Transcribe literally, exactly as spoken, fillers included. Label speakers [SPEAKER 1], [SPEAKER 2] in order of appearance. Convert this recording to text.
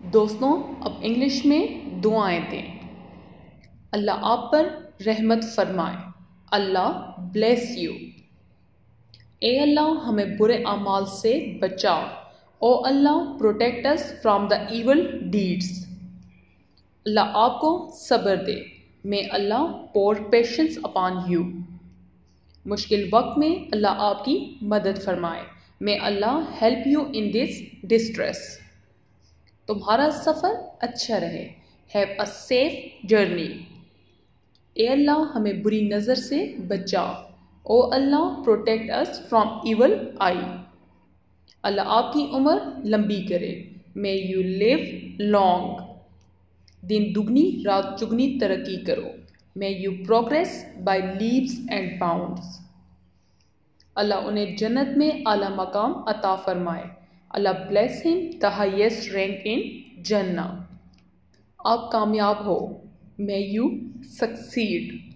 [SPEAKER 1] दोस्तों, अब इंग्लिश में दुआएं दें। अल्लाह आप पर रहमत फरमाए। Allah bless you. A Allah हमें बुरे अमाल से बचा। O Allah protect us from the evil deeds. Allah आपको सब्र दे। May Allah pour patience upon you. मुश्किल वक्त में अल्लाह आपकी मदद फरमाए। May Allah help you in this distress. तुम्हारा सफ़र अच्छा रहे। Have a safe journey. ए अल्लाह हमें बुरी नज़र से बचा। O Allah protect us from evil eye. Allah आपकी उम्र लंबी करे। May you live long. दिन दुगनी रात चुगनी तरक्की करो। May you progress by leaps and bounds. Allah उन्हें जन्नत में आला मकाम अता फरमाए। Allah bless him the highest rank in जन्नत। आप कामयाब हो। May you succeed.